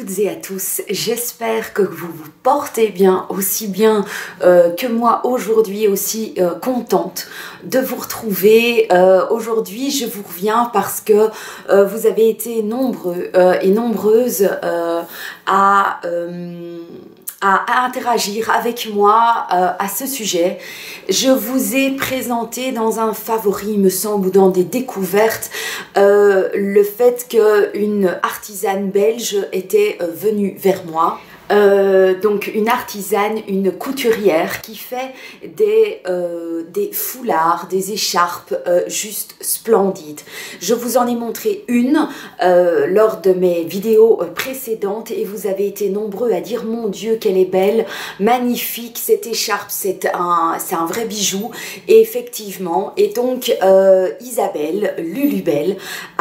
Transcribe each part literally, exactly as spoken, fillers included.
toutes et à tous, j'espère que vous vous portez bien, aussi bien euh, que moi aujourd'hui, aussi euh, contente de vous retrouver. Euh, aujourd'hui je vous reviens parce que euh, vous avez été nombreux euh, et nombreuses euh, à... Euh, À, à interagir avec moi euh, à ce sujet. Je vous ai présenté dans un favori, il me semble, ou dans des découvertes, euh, le fait qu'une artisane belge était euh, venue vers moi. Euh, donc une artisane, une couturière qui fait des, euh, des foulards, des écharpes euh, juste splendides. Je vous en ai montré une euh, lors de mes vidéos précédentes et vous avez été nombreux à dire mon Dieu qu'elle est belle, magnifique cette écharpe, c'est un, c'est un vrai bijou. Et effectivement, et donc euh, Isabelle Lulubelle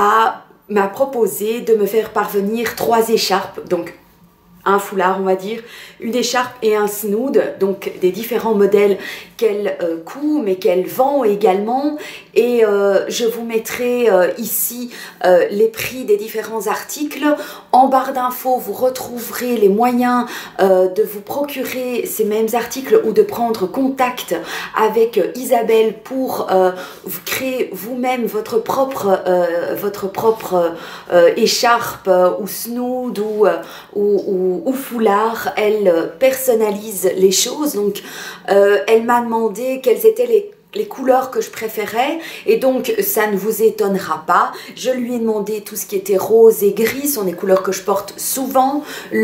a m'a proposé de me faire parvenir trois écharpes, donc un foulard on va dire, une écharpe et un snood, donc des différents modèles qu'elle euh, coud mais qu'elle vend également. Et euh, je vous mettrai euh, ici euh, les prix des différents articles. En barre d'infos vous retrouverez les moyens euh, de vous procurer ces mêmes articles ou de prendre contact avec Isabelle pour euh, vous créer vous-même votre propre, euh, votre propre euh, écharpe euh, ou snood ou, euh, ou, ou ou foulard. Elle personnalise les choses, donc euh, elle m'a demandé quelles étaient les les couleurs que je préférais et donc ça ne vous étonnera pas, je lui ai demandé tout ce qui était rose et gris, sont des couleurs que je porte souvent.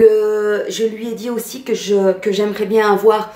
Le, je lui ai dit aussi que je que j'aimerais bien avoir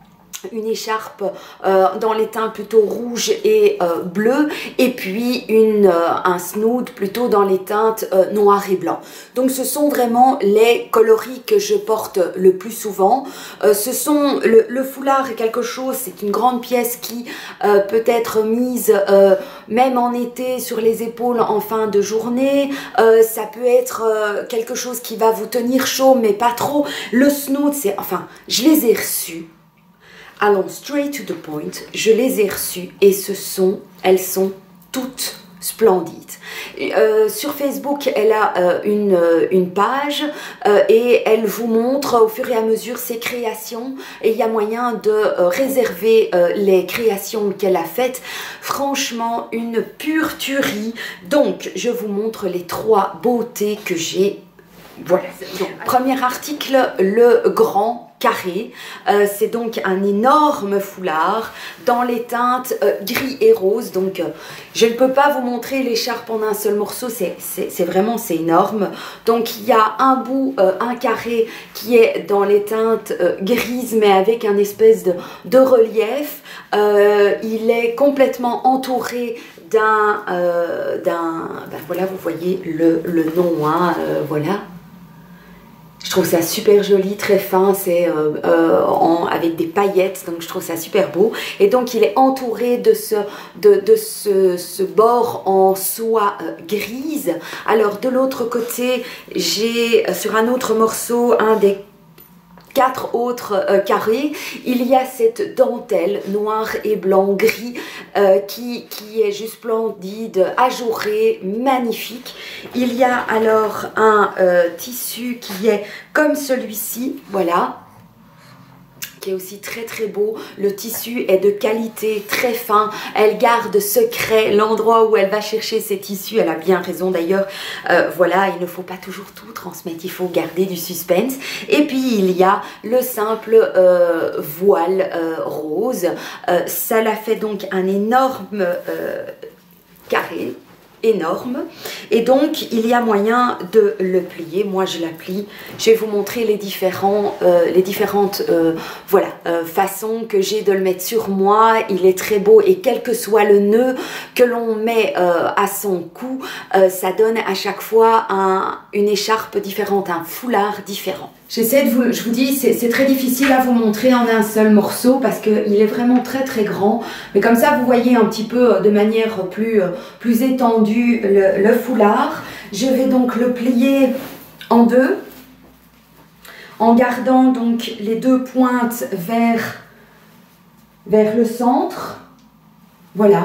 une écharpe euh, dans les teints plutôt rouge et euh, bleu, et puis une, euh, un snood plutôt dans les teintes euh, noir et blanc. Donc ce sont vraiment les coloris que je porte le plus souvent. Euh, ce sont le, le foulard est quelque chose, c'est une grande pièce qui euh, peut être mise euh, même en été sur les épaules en fin de journée. Euh, ça peut être euh, quelque chose qui va vous tenir chaud mais pas trop. Le snood, c'est, enfin, je les ai reçus. Allons straight to the point, je les ai reçues et ce sont, elles sont toutes splendides. Euh, sur Facebook, elle a euh, une, euh, une page euh, et elle vous montre au fur et à mesure ses créations et il y a moyen de euh, réserver euh, les créations qu'elle a faites. Franchement, une pure tuerie. Donc, je vous montre les trois beautés que j'ai. Voilà. Donc, premier article, le grand carré, euh, c'est donc un énorme foulard dans les teintes euh, gris et rose. Donc euh, je ne peux pas vous montrer l'écharpe en un seul morceau, c'est vraiment c'est énorme. Donc il y a un bout, euh, un carré qui est dans les teintes euh, grises mais avec un espèce de, de relief. Euh, il est complètement entouré d'un, euh, d'un, ben voilà, vous voyez le, le nom, hein, euh, voilà. Je trouve ça super joli, très fin, c'est euh, euh, avec des paillettes, donc je trouve ça super beau. Et donc il est entouré de ce, de, de ce, ce bord en soie euh, grise. Alors de l'autre côté, j'ai euh, sur un autre morceau, un des quatre autres euh, carrés, il y a cette dentelle noir et blanc gris euh, qui, qui est juste splendide, ajourée, magnifique. Il y a alors un euh, tissu qui est comme celui-ci, voilà, qui est aussi très très beau. Le tissu est de qualité, très fin, elle garde secret l'endroit où elle va chercher ses tissus, elle a bien raison d'ailleurs. Euh, voilà, il ne faut pas toujours tout transmettre, il faut garder du suspense. Et puis il y a le simple euh, voile euh, rose, euh, ça la fait donc un énorme euh, carré, énorme, et donc il y a moyen de le plier. Moi je la plie, je vais vous montrer les différents euh, les différentes euh, voilà euh, façons que j'ai de le mettre sur moi. Il est très beau et quel que soit le nœud que l'on met euh, à son cou, euh, ça donne à chaque fois un, une écharpe différente, un foulard différent. J'essaie de vous, je vous dis, c'est très difficile à vous montrer en un seul morceau parce qu'il est vraiment très très grand. Mais comme ça, vous voyez un petit peu de manière plus, plus étendue le, le foulard. Je vais donc le plier en deux, en gardant donc les deux pointes vers, vers le centre. Voilà.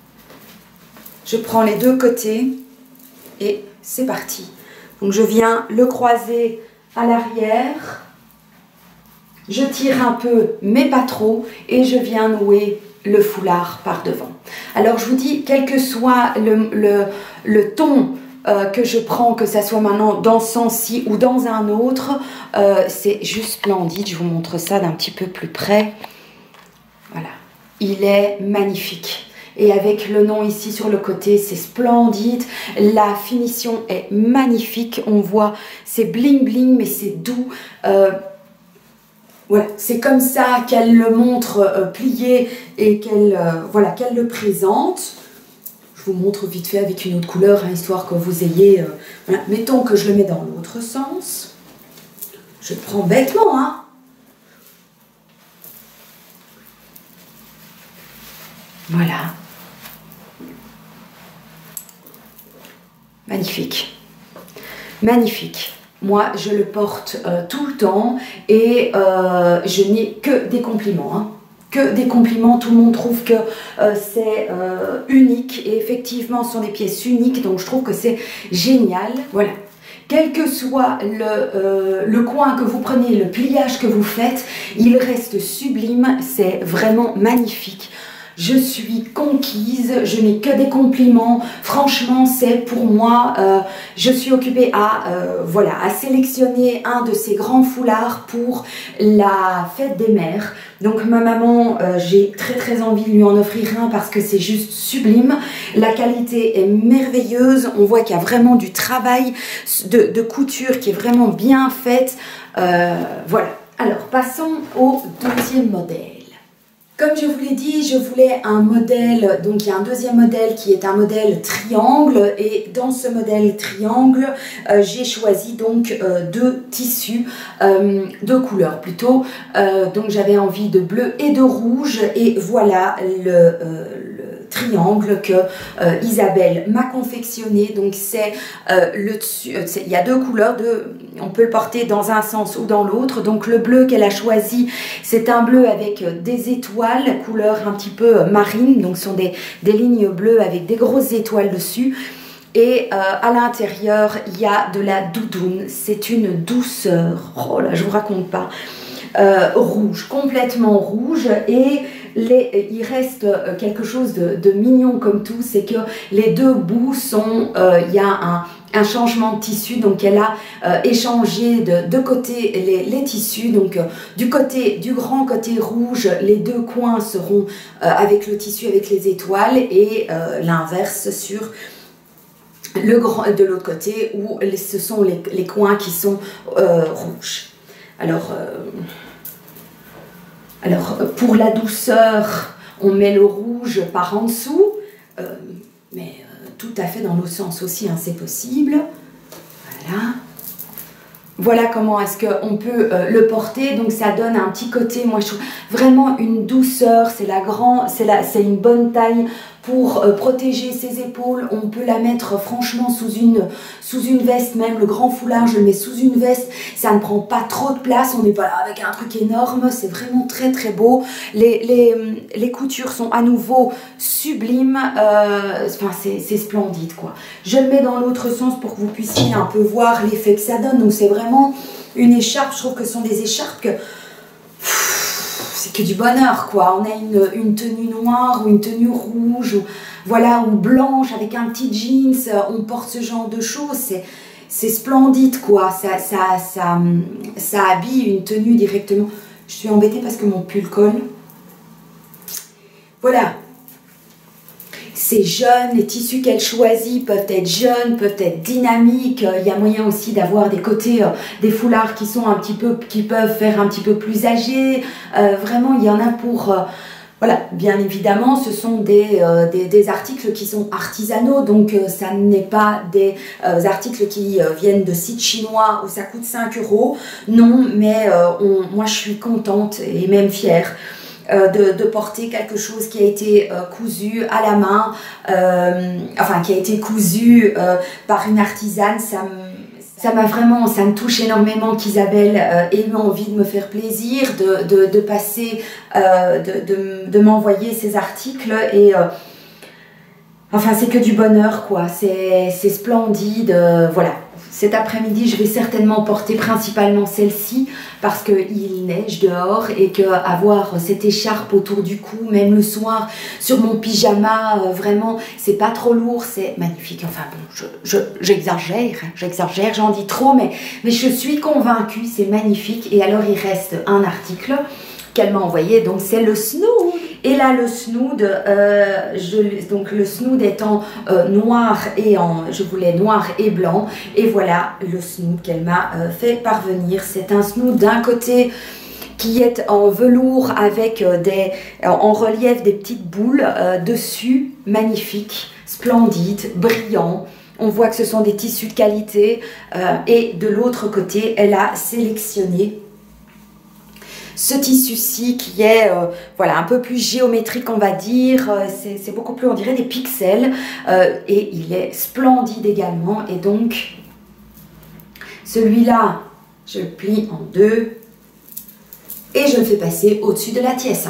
Je prends les deux côtés et c'est parti. Donc je viens le croiser à l'arrière, je tire un peu, mais pas trop, et je viens nouer le foulard par devant. Alors je vous dis, quel que soit le, le, le ton euh, que je prends, que ça soit maintenant dans ce sens-ci ou dans un autre, euh, c'est juste splendide. Je vous montre ça d'un petit peu plus près. Voilà, il est magnifique. Et avec le nom ici sur le côté, c'est splendide. La finition est magnifique. On voit, c'est bling bling, mais c'est doux. Euh, Voilà, c'est comme ça qu'elle le montre euh, plié et qu'elle euh, voilà, qu'elle le présente. Je vous montre vite fait avec une autre couleur, hein, histoire que vous ayez... Euh, voilà. Mettons que je le mets dans l'autre sens. Je prends bêtement, hein. Voilà. Magnifique. Magnifique. Moi, je le porte euh, tout le temps et euh, je n'ai que des compliments. Hein. Que des compliments. Tout le monde trouve que euh, c'est euh, unique. Et effectivement, ce sont des pièces uniques. Donc, je trouve que c'est génial. Voilà. Quel que soit le, euh, le coin que vous prenez, le pliage que vous faites, il reste sublime. C'est vraiment magnifique. Je suis conquise, je n'ai que des compliments. Franchement, c'est pour moi, euh, je suis occupée à, euh, voilà, à sélectionner un de ces grands foulards pour la fête des mères. Donc ma maman, euh, j'ai très très envie de lui en offrir un parce que c'est juste sublime. La qualité est merveilleuse. On voit qu'il y a vraiment du travail de, de couture qui est vraiment bien faite. Euh, voilà. Alors, passons au deuxième modèle. Comme je vous l'ai dit, je voulais un modèle, donc il y a un deuxième modèle qui est un modèle triangle et dans ce modèle triangle, euh, j'ai choisi donc euh, deux tissus, euh, deux couleurs plutôt, euh, donc j'avais envie de bleu et de rouge et voilà le, euh, le triangle que euh, Isabelle m'a confectionné. Donc c'est euh, le dessus, euh, il y a deux couleurs, deux, on peut le porter dans un sens ou dans l'autre. Donc le bleu qu'elle a choisi, c'est un bleu avec des étoiles, couleur un petit peu marine, donc ce sont des, des lignes bleues avec des grosses étoiles dessus. Et euh, à l'intérieur, il y a de la doudoune, c'est une douceur, oh là je vous raconte pas, euh, rouge, complètement rouge. Et les, il reste quelque chose de, de mignon comme tout, c'est que les deux bouts sont, euh, il y a un, un changement de tissu, donc elle a euh, échangé de, de côté les, les tissus, donc euh, du côté du grand côté rouge, les deux coins seront euh, avec le tissu avec les étoiles et euh, l'inverse sur le grand de l'autre côté où ce sont les, les coins qui sont euh, rouges. Alors euh, Alors, pour la douceur, on met le rouge par en dessous, euh, mais euh, tout à fait dans l'autre sens aussi, hein, c'est possible. Voilà. Voilà comment est-ce qu'on peut euh, le porter. Donc, ça donne un petit côté, moi, je trouve vraiment une douceur. C'est la grand, c'est la, c'est une bonne taille pour euh, protéger ses épaules. On peut la mettre franchement sous une, sous une veste, même le grand foulard, je le mets sous une veste. Ça ne prend pas trop de place. On n'est pas là avec un truc énorme. C'est vraiment très, très beau. Les, les, les coutures sont à nouveau sublimes. Euh, enfin, c'est splendide, quoi. Je le mets dans l'autre sens pour que vous puissiez un peu voir l'effet que ça donne. Donc, c'est vraiment une écharpe. Je trouve que ce sont des écharpes que... c'est que du bonheur, quoi. On a une, une tenue noire ou une tenue rouge, ou, voilà, ou blanche avec un petit jeans. On porte ce genre de choses. C'est splendide, quoi. Ça, ça, ça, ça habille une tenue directement. Je suis embêtée parce que mon pull colle. Voilà. C'est jeune, les tissus qu'elle choisit peuvent être jeunes, peuvent être dynamiques. Il y a moyen aussi d'avoir des côtés, euh, des foulards qui sont un petit peu, qui peuvent faire un petit peu plus âgés. Euh, vraiment, il y en a pour... Euh, voilà, bien évidemment, ce sont des, euh, des, des articles qui sont artisanaux, donc euh, ça n'est pas des euh, articles qui euh, viennent de sites chinois où ça coûte cinq euros. Non, mais euh, on, moi je suis contente et même fière. Euh, de, de porter quelque chose qui a été euh, cousu à la main, euh, enfin qui a été cousu euh, par une artisane. Ça ça m'a vraiment, ça me touche énormément qu'Isabelle euh, ait eu envie de me faire plaisir, de, de, de passer, euh, de, de, de m'envoyer ces articles et euh, enfin c'est que du bonheur, quoi. C'est splendide, euh, voilà. cet après-midi, je vais certainement porter principalement celle-ci parce qu'il neige dehors et que avoir cette écharpe autour du cou, même le soir, sur mon pyjama, euh, vraiment, c'est pas trop lourd, c'est magnifique. Enfin bon, j'exagère, je, je, j'exagère, j'en dis trop, mais, mais je suis convaincue, c'est magnifique. Et alors, il reste un article qu'elle m'a envoyé, donc c'est le snood. Et là, le snood, euh, je, donc le snood étant euh, noir et en, je voulais noir et blanc. Et voilà le snood qu'elle m'a euh, fait parvenir. C'est un snood d'un côté qui est en velours avec euh, des, euh, en relief des petites boules euh, dessus, magnifique, splendide, brillant. On voit que ce sont des tissus de qualité. Euh, et de l'autre côté, elle a sélectionné ce tissu-ci qui est euh, voilà, un peu plus géométrique, on va dire. Euh, c'est beaucoup plus, on dirait, des pixels. Euh, et il est splendide également. Et donc, celui-là, je le plie en deux. Et je le fais passer au-dessus de la tiesse.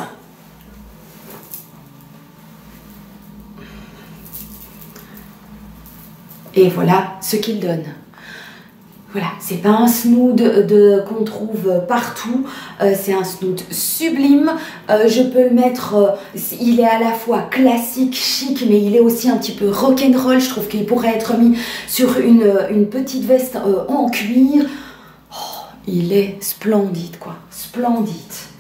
Et voilà ce qu'il donne. Voilà, c'est pas un snood de, qu'on trouve partout, euh, c'est un snood sublime. Euh, je peux le mettre, euh, il est à la fois classique, chic, mais il est aussi un petit peu rock'n'roll. Je trouve qu'il pourrait être mis sur une, une petite veste euh, en cuir. Oh, il est splendide, quoi, splendide.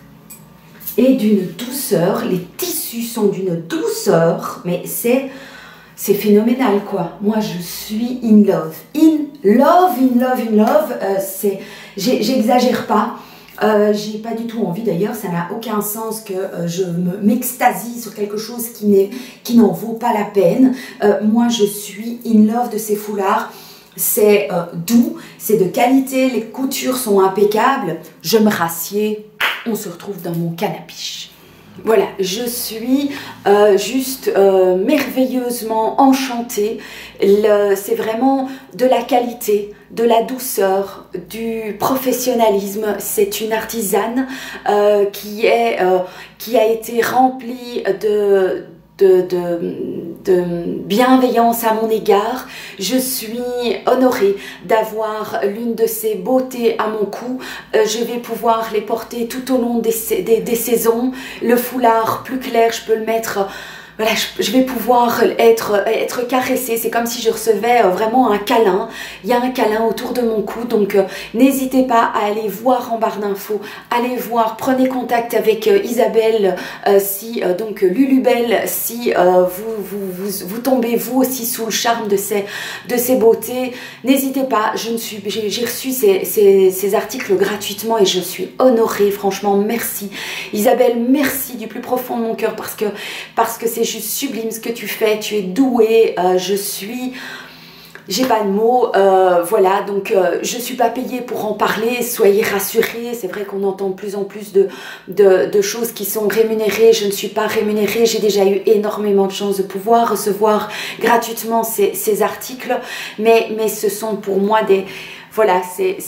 Et d'une douceur, les tissus sont d'une douceur, mais c'est... C'est phénoménal, quoi. Moi, je suis in love. In love, in love, in love. Euh, c'est, j'exagère pas. Euh, j'ai pas du tout envie, d'ailleurs, ça n'a aucun sens que euh, je m'extasie sur quelque chose qui n'est, qui n'en vaut pas la peine. Euh, moi, je suis in love de ces foulards. C'est euh, doux, c'est de qualité, les coutures sont impeccables. Je me rassieds, on se retrouve dans mon canapiche. Voilà, je suis euh, juste euh, merveilleusement enchantée. C'est vraiment de la qualité, de la douceur, du professionnalisme. C'est une artisane euh, qui, est, euh, qui a été remplie de... De, de, de bienveillance à mon égard. Je suis honorée d'avoir l'une de ces beautés à mon cou. Euh, je vais pouvoir les porter tout au long des, des, des saisons. Le foulard plus clair, je peux le mettre... Voilà, je, je vais pouvoir être, être caressée. C'est comme si je recevais vraiment un câlin. Il y a un câlin autour de mon cou. Donc, euh, n'hésitez pas à aller voir en barre d'infos. Allez voir, prenez contact avec euh, Isabelle, euh, si, euh, donc Lulubelle, si euh, vous, vous, vous, vous tombez vous aussi sous le charme de ces, de ces beautés. N'hésitez pas, je ne suis, j'ai reçu ces, ces, ces articles gratuitement et je suis honorée. Franchement, merci. Isabelle, merci du plus profond de mon cœur parce que, parce que c'est juste sublime ce que tu fais, tu es douée, euh, je suis, j'ai pas de mots, euh, voilà, donc euh, je suis pas payée pour en parler, soyez rassurés. C'est vrai qu'on entend de plus en plus de, de, de choses qui sont rémunérées, je ne suis pas rémunérée, j'ai déjà eu énormément de chance de pouvoir recevoir gratuitement ces, ces articles, mais, mais ce sont pour moi des, voilà,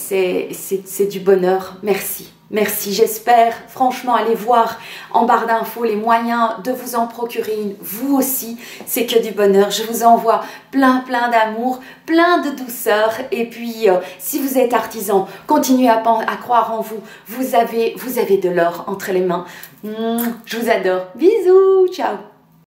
c'est du bonheur, merci. Merci, j'espère franchement aller voir en barre d'infos les moyens de vous en procurer une, vous aussi, c'est que du bonheur. Je vous envoie plein plein d'amour, plein de douceur et puis euh, si vous êtes artisan, continuez à, à croire en vous, vous avez, vous avez de l'or entre les mains. Mmh, je vous adore, bisous, ciao.